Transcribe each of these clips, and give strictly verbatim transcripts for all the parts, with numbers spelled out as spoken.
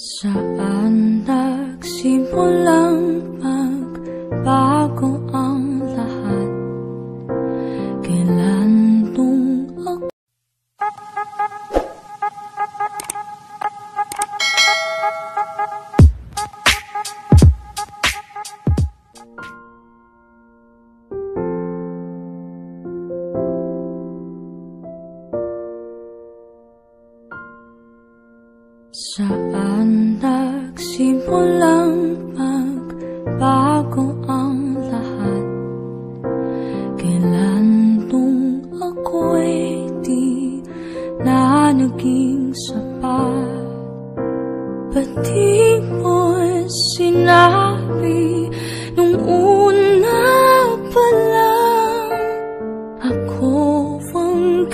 Saan nagsimulang magbago ang lahat? Kailan nung ako Saan nagsimulang magbago ang lahat? Kailan nung ako'y di na naging sapat? Ba't di mo'y sinabi nung una pa lang? Ako ang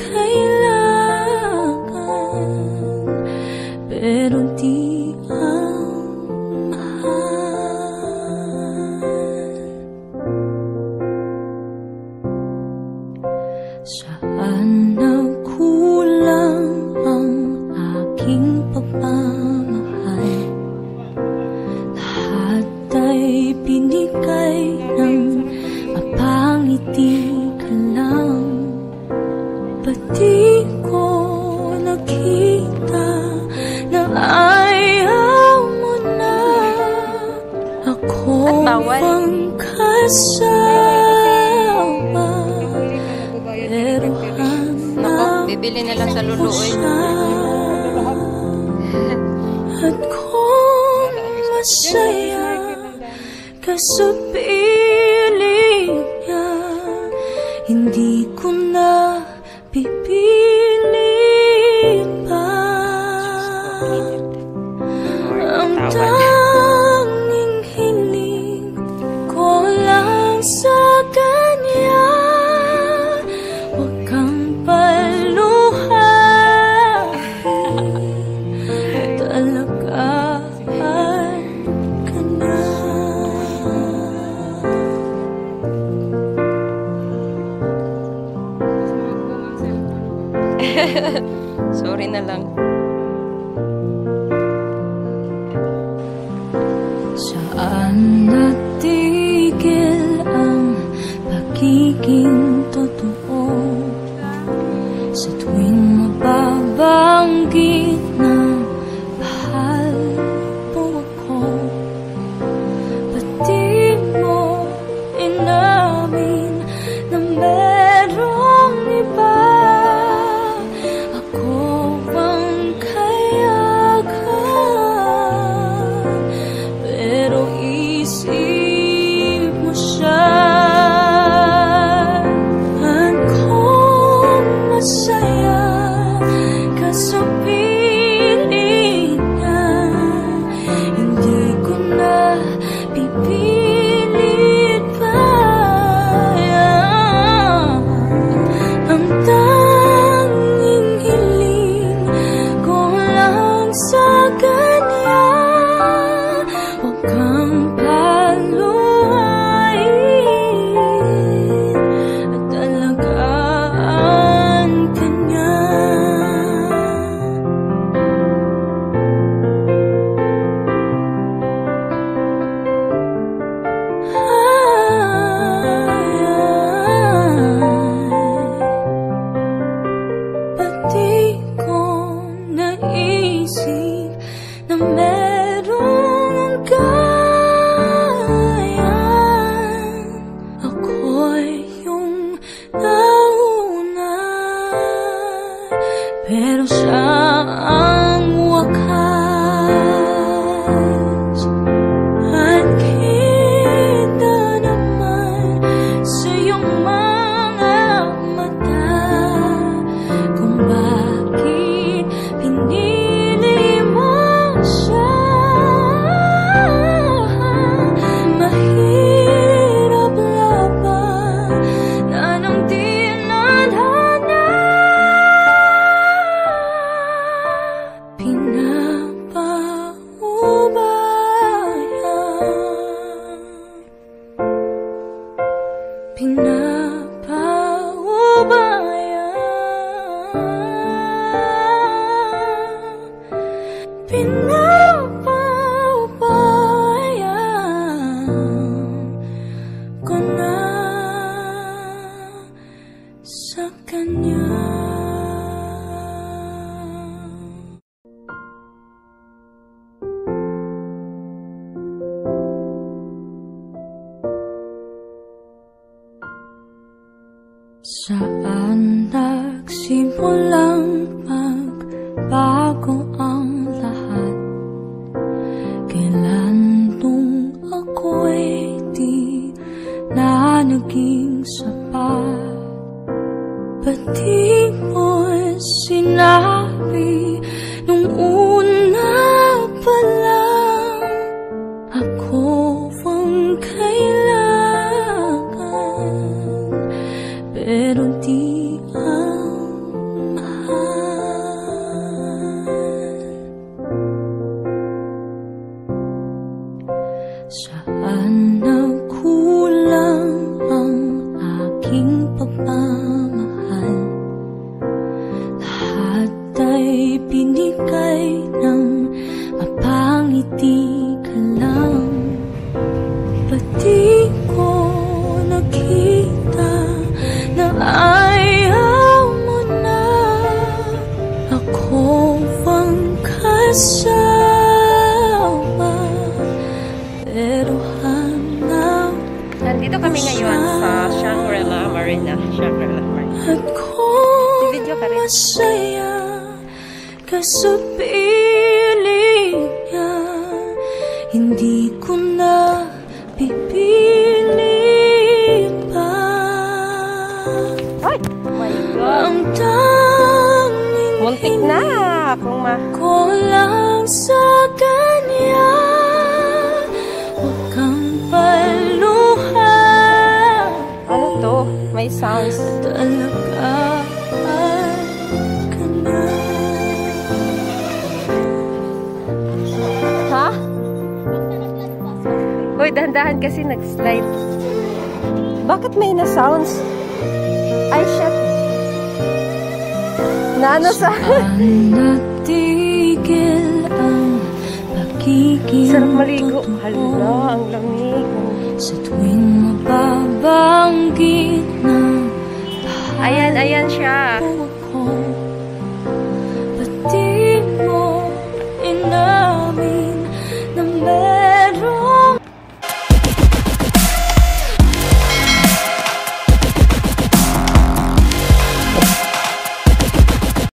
kailangan, pero di ang mahal. Saan nagkulang ang aking pagmamahal? Lahat ay binigay ng mapangiti ka lang. Ba't di ko nakita na ayaw mo na? Ako ang kasama, pero hanap bibili na lang sa luluoy. At kung masaya ka sa piling niya, hindi ko na pipilit pa. Ang tanging hiling ko lang sa kanya, huwag kang paluhain, talagaan ka na. Sorry na lang. Saan natigil ang pagiging totoo? Sa tuwing mababanggit na mahal mo ako, ba't di mo inamin na merong iba? Na merong gayan, ako'y yung nauna, pero siya ang wakas. At kita naman sa iyong mga mata kung bakit pinili mo siya. Mahirap laban na nang di nadhana, pinapaubaya, pinapaubaya, pinapa Saan nagsimulang magbago ang lahat? Kailan nung ako'y di na naging sapat? Ba't di mo'y sinabi nung una pa lang? Ako ang kailangan, pero di ang mahal. Saan nagkulang ang aking pagmamahal? Lahat ay binigay ng mapangiti ka lang. Ba't di ko nakita na ayaw mo na? Ako ang kasama, pero hanap. Nandito kami ngayon sa Shangri-La Marina. Shangri-La Marina. At kung Video ka rin. masaya ka sa piling niya, hindi ko na pipili pa. Ay! Oh my God! Ang tanging Muntik na! Kung ma... ko lang sa kanya, huwag kang paluha. Ano to? May sounds. Talaga ka na. Ha? Hoy, dahan-dahan kasi nag-slide. Bakit may na-sounds? Ay, shit. Naano sa... Saan natigil ang pagiging Sarap maligo. totoo? Hala, ang lamig. Sa tuwing mababa